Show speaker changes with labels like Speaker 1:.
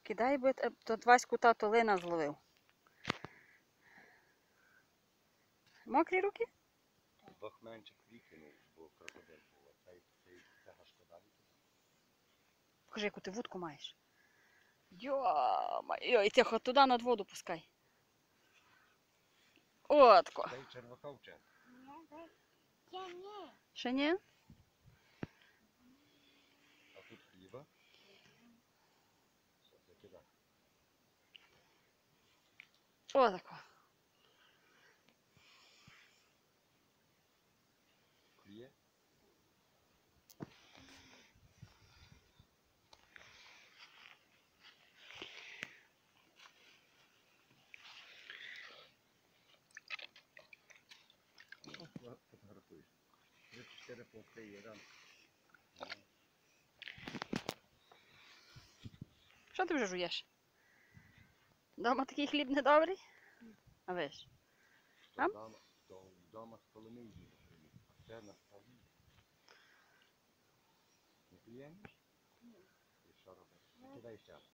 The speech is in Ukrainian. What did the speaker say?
Speaker 1: Кидай би, то Ваську тато лина зловив. Мокрі руки?
Speaker 2: Двох менших викинув, бо крокодил був. Цього шкода викинув.
Speaker 1: Покажи, яку ти вудку маєш. Йо-моє, тихо, туди над воду пускай. Отко.
Speaker 2: Цей червоховче.
Speaker 1: Ще ні?
Speaker 2: А тут хліба. Все, закидай.
Speaker 1: Отако.
Speaker 2: Клює. Фотографуєш. 34 полки, один.
Speaker 1: Що ти вже жуєш? Дома такий хліб недобрий? А ви ж? Там?
Speaker 2: Вдома з Коломиї приїхав. А це на столі. Не приємніш? І що робити? Кидай ще.